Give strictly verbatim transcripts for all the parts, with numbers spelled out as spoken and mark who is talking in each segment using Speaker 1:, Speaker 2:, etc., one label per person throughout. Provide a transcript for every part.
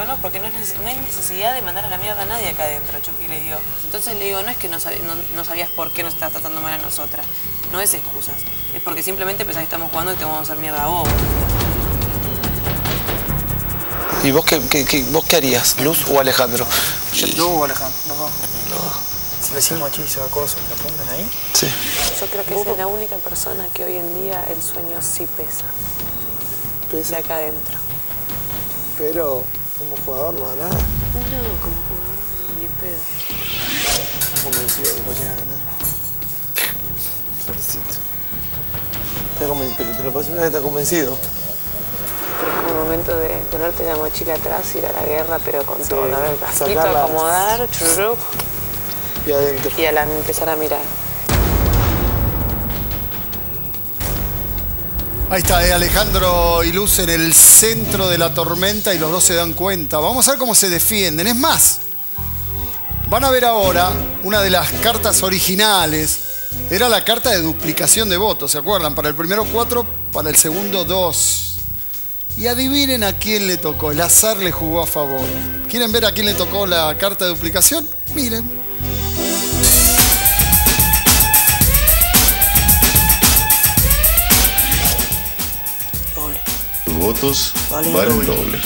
Speaker 1: digo, no, porque no, es no hay necesidad de mandar a la mierda a nadie acá adentro, Chucky, le digo. Entonces le digo, no es que no, sab no, no sabías por qué nos estás tratando mal a nosotras. No es excusas. Es porque simplemente pensás que estamos jugando y te vamos a hacer mierda a vos.
Speaker 2: ¿Y vos qué, qué, qué, vos qué harías, Luz o Alejandro?
Speaker 3: Yo, Luz o Alejandro, no. no. Si le decimos hechizo a cosas que apuntan ahí.
Speaker 2: Sí.
Speaker 1: Yo creo que es la única persona que hoy en día el sueño sí pesa.
Speaker 4: Pesa.
Speaker 1: De acá adentro.
Speaker 4: Pero como jugador no da nada.
Speaker 1: No, como jugador no, ni pedo.
Speaker 4: Estás convencido de que vayas a ganar. Felicito. Está convencido, pero te lo paso una vez que estás convencido.
Speaker 1: Pero es como el momento de ponerte la mochila atrás, ir a la guerra, pero con
Speaker 4: Sí,
Speaker 1: todo. A ver, casquito,
Speaker 4: sacarla.
Speaker 1: acomodar, churrup.
Speaker 4: Y adentro.
Speaker 1: Y a la, empezar a mirar.
Speaker 5: Ahí está, eh, Alejandro y Luz en el centro de la tormenta y los dos se dan cuenta. Vamos a ver cómo se defienden. Es más, van a ver ahora una de las cartas originales. Era la carta de duplicación de votos, ¿se acuerdan? Para el primero cuatro, para el segundo dos. Y adivinen a quién le tocó. El azar le jugó a favor. ¿Quieren ver a quién le tocó la carta de duplicación? Miren.
Speaker 6: Los votos
Speaker 3: Valen
Speaker 6: valen
Speaker 3: doble.
Speaker 6: doble.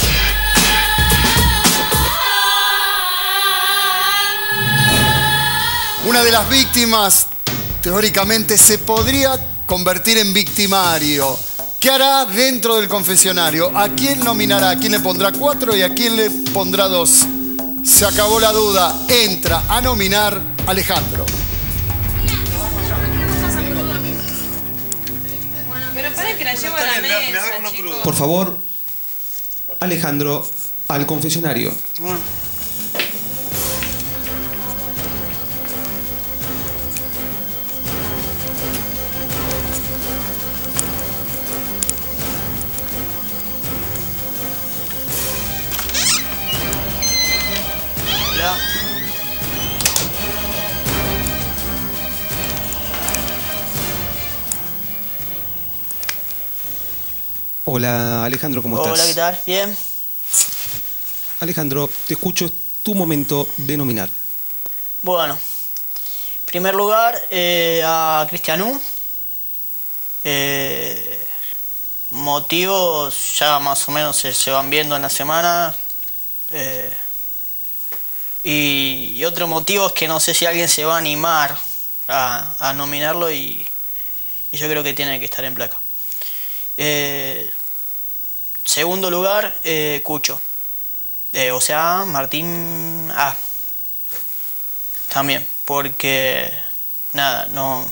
Speaker 5: Una de las víctimas, teóricamente, se podría convertir en victimario. ¿Qué hará dentro del confesionario? ¿A quién nominará? ¿A quién le pondrá cuatro y a quién le pondrá dos? Se acabó la duda. Entra a nominar Alejandro.
Speaker 1: Pero para que la llevo a la mesa, chicos.
Speaker 7: Por favor, Alejandro, al confesionario.
Speaker 3: Bueno. Hola.
Speaker 7: Hola, Alejandro, ¿cómo estás?
Speaker 3: Hola, ¿qué tal? Bien.
Speaker 7: Alejandro, te escucho, es tu momento de nominar.
Speaker 3: Bueno, en primer lugar, eh, a Cristianú. Eh, motivos ya más o menos se, se van viendo en la semana. Eh, y, y otro motivo es que no sé si alguien se va a animar a, a nominarlo y, y yo creo que tiene que estar en placa. Eh, segundo lugar, eh, Cucho. Eh, o sea, Martín A. También, porque nada, no.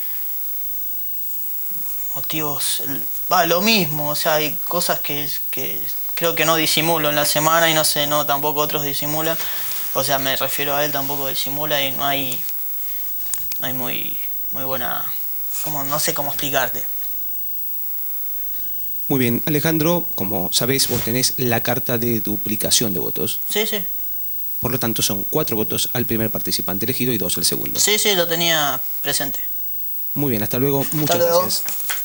Speaker 3: Motivos. Va, lo mismo, o sea, hay cosas que, que creo que no disimulo en la semana y no sé, no, tampoco otros disimulan. O sea, me refiero a él, tampoco disimula y no hay. No hay muy, muy buena. Como, no sé cómo explicarte.
Speaker 7: Muy bien, Alejandro, como sabés, vos tenés la carta de duplicación de votos.
Speaker 3: Sí, sí.
Speaker 7: Por lo tanto, son cuatro votos al primer participante elegido y dos al segundo.
Speaker 3: Sí, sí, lo tenía presente.
Speaker 7: Muy bien, hasta luego. Muchas
Speaker 3: luego.
Speaker 7: gracias.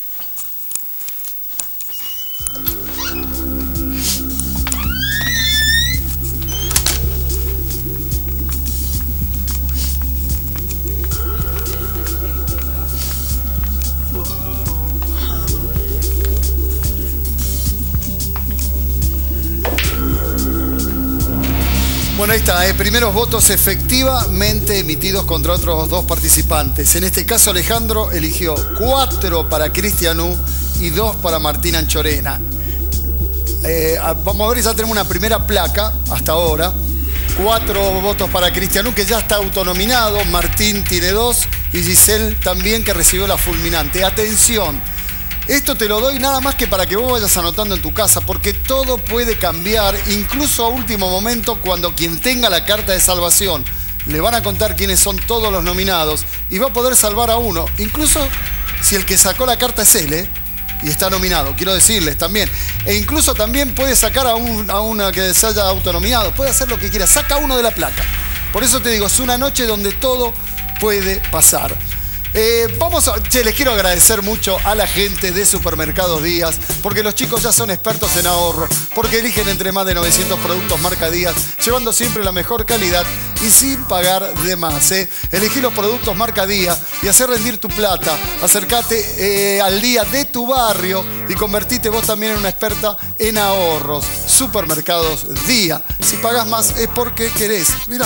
Speaker 5: Bueno, ahí está, ¿eh? Primeros votos efectivamente emitidos contra otros dos participantes. En este caso, Alejandro eligió cuatro para Cristianú y dos para Martín Anchorena. Eh, vamos a ver, ya tenemos una primera placa hasta ahora. Cuatro votos para Cristianú, que ya está autonominado. Martín tiene dos y Giselle también, que recibió la fulminante. Atención. Esto te lo doy nada más que para que vos vayas anotando en tu casa, porque todo puede cambiar, incluso a último momento, cuando quien tenga la carta de salvación le van a contar quiénes son todos los nominados y va a poder salvar a uno, incluso si el que sacó la carta es él, ¿eh? Y está nominado, quiero decirles también. E incluso también puede sacar a, un, a una que se haya autonominado, puede hacer lo que quiera, saca uno de la placa. Por eso te digo, es una noche donde todo puede pasar. Eh, vamos a, che, les quiero agradecer mucho a la gente de Supermercados Díaz, porque los chicos ya son expertos en ahorro, porque eligen entre más de novecientos productos marca Díaz, llevando siempre la mejor calidad y sin pagar de más. ¿eh? Elegí los productos marca Díaz y hacer rendir tu plata. Acércate eh, al día de tu barrio y convertite vos también en una experta en ahorros. Supermercados Díaz. Si pagás más es porque querés. Mirá.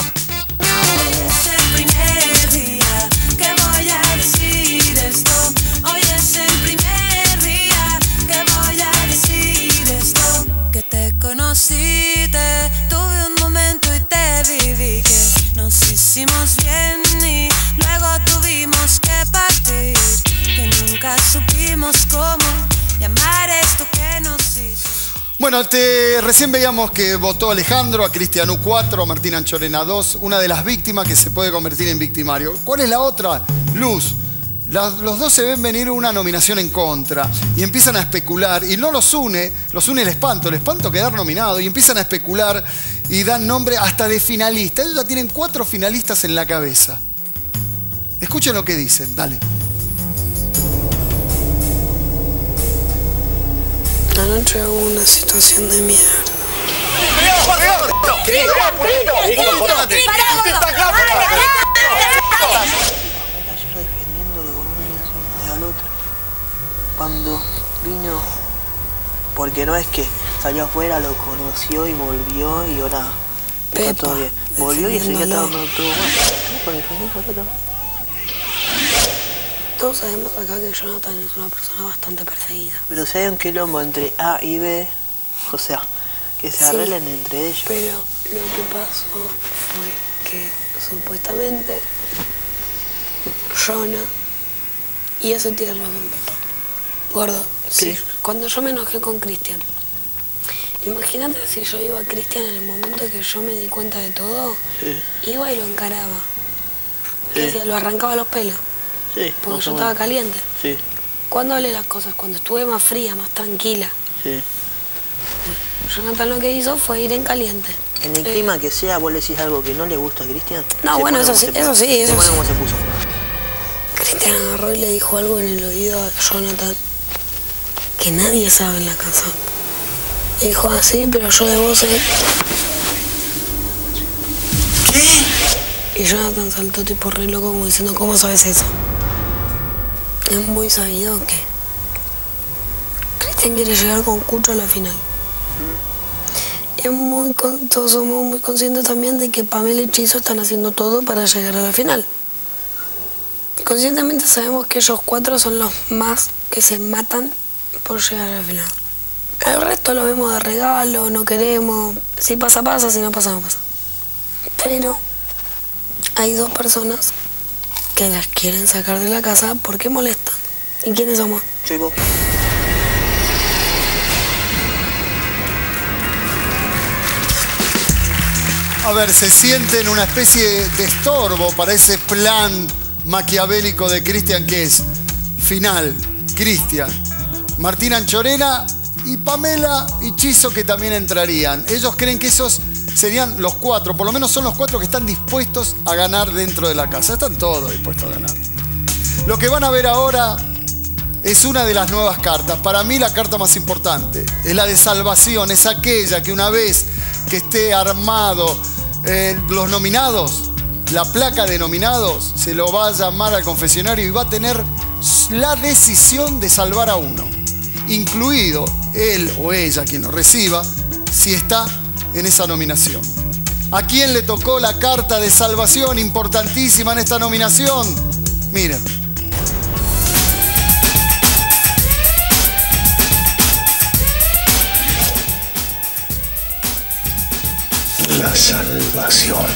Speaker 6: Hoy es el primer día que voy a decir esto. Que te conocí, te tuve un momento y te viví. Que nos hicimos bien y luego tuvimos que partir. Que nunca supimos cómo llamar esto que nos hizo.
Speaker 5: Bueno, te, recién veíamos que votó Alejandro, a Cristian U cuatro, a Martín Anchorena dos, una de las víctimas que se puede convertir en victimario. ¿Cuál es la otra? Luz. Las, los dos se ven venir una nominación en contra y empiezan a especular y no los une, los une el espanto, el espanto quedar nominado y empiezan a especular y dan nombre hasta de finalista. Ellos ya tienen cuatro finalistas en la cabeza. Escuchen lo que dicen, dale.
Speaker 8: Anoche hubo una situación de mierda.
Speaker 3: Cuando vino, porque no es que salió afuera, lo conoció y volvió y ahora está todo bien. Volvió y seguía estando todo mal.
Speaker 8: Todos sabemos acá que Jonathan es una persona bastante perseguida.
Speaker 3: Pero si hay un quilombo entre A y B, o sea, que se arreglen sí, entre ellos.
Speaker 8: Pero lo que pasó fue que supuestamente Jonah, y eso tiene razón, papá. Gordo,
Speaker 3: sí.
Speaker 8: Sí, cuando yo me enojé con Cristian, imagínate si yo iba a Cristian en el momento que yo me di cuenta de todo, sí. Iba y lo encaraba. Sí. ¿Qué hacía? Lo arrancaba a los pelos.
Speaker 3: Sí,
Speaker 8: porque yo estaba caliente.
Speaker 3: Sí.
Speaker 8: ¿Cuándo hablé las cosas? Cuando estuve más fría, más tranquila.
Speaker 3: Sí.
Speaker 8: Jonathan lo que hizo fue ir en caliente.
Speaker 3: En el eh. clima que sea, vos le decís algo que no le gusta a Cristian.
Speaker 8: No, bueno, eso sí, eso sí, eso sí.
Speaker 3: ¿Cómo se puso?
Speaker 8: Cristian agarró y le dijo algo en el oído a Jonathan que nadie sabe en la casa. Le dijo así, pero yo de vos sé. ¿Qué? Y Jonathan saltó tipo re loco como diciendo, ¿cómo sabes eso? Es muy sabido que Cristian quiere llegar con Cucho a la final. Mm. Y es muy, todos somos muy conscientes también de que Pamela y Chizo están haciendo todo para llegar a la final. Conscientemente sabemos que ellos cuatro son los más que se matan por llegar a la final. El resto lo vemos de regalo, no queremos. Si pasa, pasa, si no pasa, no pasa. Pero hay dos personas que las quieren sacar de la casa porque molestan. ¿Y quiénes somos?
Speaker 3: Soy vos.
Speaker 5: A ver, se sienten una especie de estorbo para ese plan maquiavélico de Cristian, que es final, Cristian, Martín Anchorena y Pamela y Chizo, que también entrarían. Ellos creen que esos serían los cuatro, por lo menos son los cuatro que están dispuestos a ganar dentro de la casa. Están todos dispuestos a ganar. Lo que van a ver ahora es una de las nuevas cartas. Para mí la carta más importante es la de salvación, es aquella que una vez que esté armado eh, los nominados, la placa de nominados, se lo va a llamar al confesionario y va a tener la decisión de salvar a uno, incluido él o ella, quien lo reciba, si está en esa nominación. ¿A quién le tocó la carta de salvación importantísima en esta nominación? Miren.
Speaker 9: La salvación.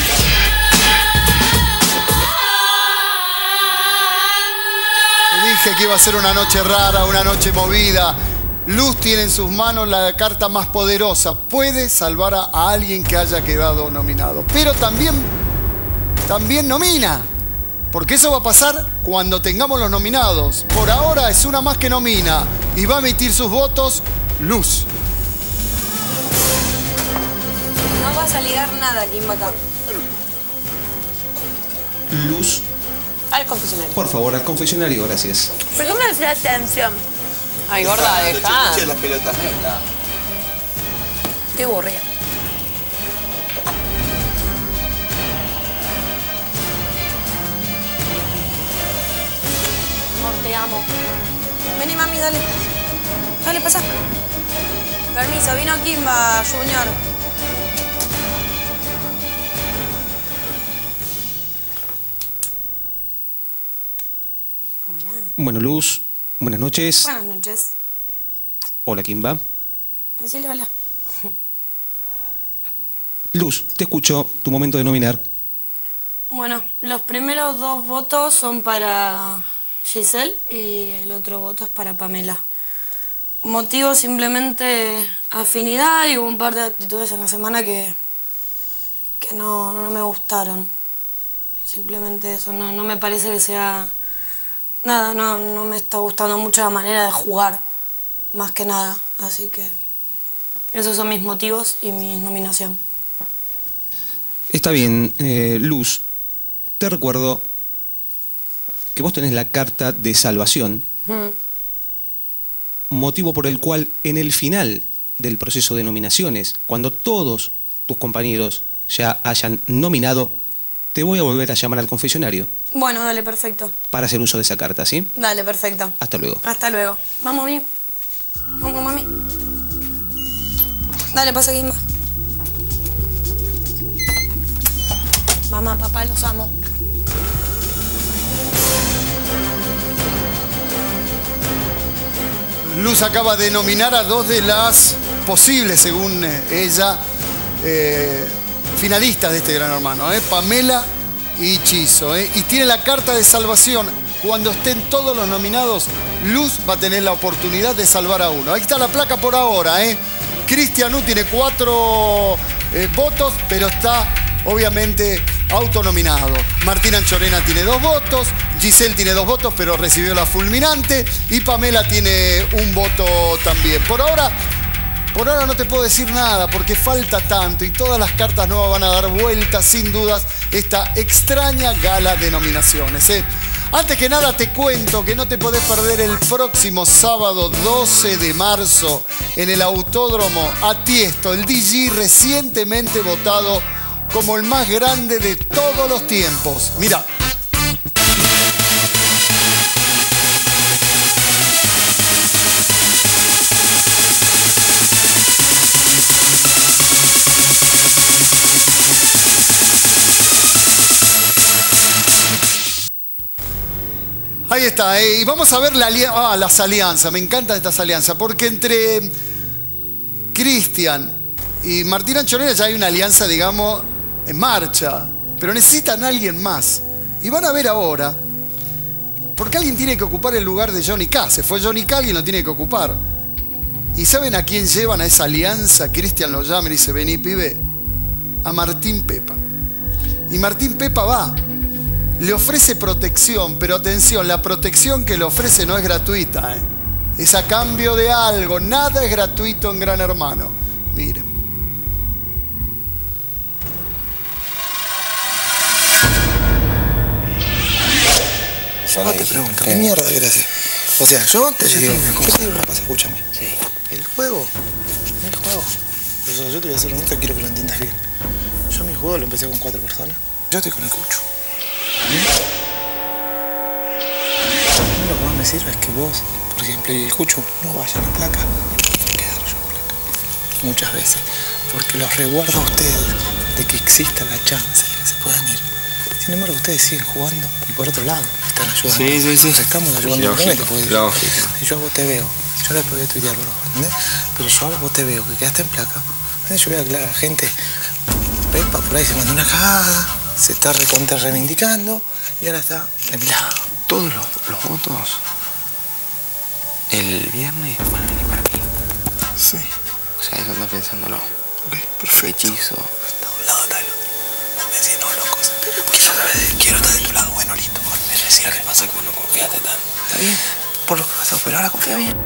Speaker 5: Dije que iba a ser una noche rara, una noche movida. Luz tiene en sus manos la carta más poderosa. Puede salvar a, a alguien que haya quedado nominado. Pero también, también nomina. Porque eso va a pasar cuando tengamos los nominados. Por ahora es una más que nomina. Y va a emitir sus votos Luz.
Speaker 8: No vas a ligar nada, Kim Bacán.
Speaker 7: Luz.
Speaker 1: Al confesionario.
Speaker 7: Por favor, al confesionario, gracias.
Speaker 1: ¿Por qué me das la atención? Ay, gorda, dejá.
Speaker 2: Che, las pelotas negras.
Speaker 8: Estoy aburrida. Amor, te amo. Vení, mami, dale. Dale, pasa. Permiso, vino Kimba, Junior. Hola.
Speaker 7: Bueno, Luz, buenas noches.
Speaker 8: Buenas noches.
Speaker 7: Hola, Kimba.
Speaker 8: Decile hola.
Speaker 7: Luz, te escucho. Tu momento de nominar.
Speaker 8: Bueno, los primeros dos votos son para Giselle y el otro voto es para Pamela. Motivo simplemente afinidad y hubo un par de actitudes en la semana que, que no, no me gustaron. Simplemente eso, no, no me parece que sea... Nada, no, no me está gustando mucho la manera de jugar, más que nada. Así que esos son mis motivos y mi nominación.
Speaker 7: Está bien, eh, Luz, te recuerdo que vos tenés la carta de salvación,
Speaker 8: Mm.
Speaker 7: motivo por el cual en el final del proceso de nominaciones, cuando todos tus compañeros ya hayan nominado, te voy a volver a llamar al confesionario
Speaker 8: Bueno, dale, perfecto.
Speaker 7: para hacer uso de esa carta, ¿sí?
Speaker 8: Dale, perfecto.
Speaker 7: Hasta luego.
Speaker 8: Hasta luego. Vamos, mami. Vamos, mami. Dale, pasa, Kimba. Mamá, papá, los amo.
Speaker 5: Luz acaba de nominar a dos de las posibles, según eh, ella, eh, finalistas de este Gran Hermano, ¿eh? Pamela y Chizo. ¿eh? Y tiene la carta de salvación. Cuando estén todos los nominados, Luz va a tener la oportunidad de salvar a uno. Ahí está la placa por ahora. ¿eh? Cristian U tiene cuatro eh, votos, pero está obviamente autonominado. Martín Anchorena tiene dos votos, Giselle tiene dos votos, pero recibió la fulminante, y Pamela tiene un voto también. Por ahora, por ahora no te puedo decir nada, porque falta tanto, y todas las cartas nuevas van a dar vueltas, sin dudas, esta extraña gala de nominaciones. ¿eh? Antes que nada te cuento que no te podés perder el próximo sábado doce de marzo en el Autódromo a Tiesto, el D J recientemente votado como el más grande de todos los tiempos. Mira. Ahí está, eh, y vamos a ver la ali- ah, las alianzas. Me encantan estas alianzas, porque entre Cristian y Martín Anchorena ya hay una alianza, digamos, en marcha, pero necesitan a alguien más. Y van a ver ahora, porque alguien tiene que ocupar el lugar de Johnny K. Se fue Johnny K, alguien lo tiene que ocupar. ¿Y saben a quién llevan a esa alianza? Cristian lo llama y dice, vení, pibe, a Martín Pepa. Y Martín Pepa va, le ofrece protección, pero atención, la protección que le ofrece no es gratuita, ¿eh? Es a cambio de algo, nada es gratuito en Gran Hermano. Miren.
Speaker 2: Yo te pregunto, ¿qué mierda de gracia? O sea, yo te digo, yo te digo una cosa, escúchame.
Speaker 4: Sí.
Speaker 2: El juego, el juego. O sea, yo te voy a decir nunca, quiero que lo entiendas bien. Yo mi juego lo empecé con cuatro personas. Yo estoy con el Cucho. Lo que más me sirve es que vos, por ejemplo, y el Cucho no vayan a placa. Quedar yo en placa. Muchas veces. Porque los resguardo a ustedes de que exista la chance de que se puedan ir. Sin embargo, ustedes siguen jugando y por otro lado me están ayudando.
Speaker 4: Sí, sí, sí.
Speaker 2: Nos estamos ayudando.
Speaker 4: Lógico,
Speaker 2: porque
Speaker 4: lógico.
Speaker 2: si yo a vos te veo, yo después voy a tuitear, bro, ¿entendés? Pero yo a vos te veo que quedaste en placa. ¿Entendés? Yo voy a aclarar, gente. Pepa por ahí se mandó una cagada, se está recontra reivindicando y ahora está de mi lado.
Speaker 4: Todos los, los votos el viernes van a venir para mí.
Speaker 2: Sí.
Speaker 4: O sea, eso ando pensándolo.
Speaker 2: Ok, perfecto.
Speaker 4: Hechizo.
Speaker 2: Está a un lado, Talo. Vos me decís, no, locos. Que yo sabes, quiero estar de tu lado. Bueno, listo. Me decís, ¿qué pasa que vos no confiaste tanto? Está bien. Por lo que pasó, pero ahora confía bien.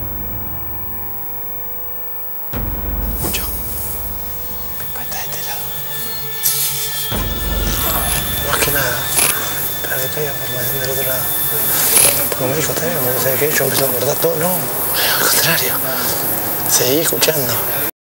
Speaker 2: Mucho. Pepa está de este lado. Más que nada, para
Speaker 4: que caiga información del otro lado. Porque me dijo, está bien, no sé qué, yo empecé a cortar todo. No, al contrario. Seguí escuchando.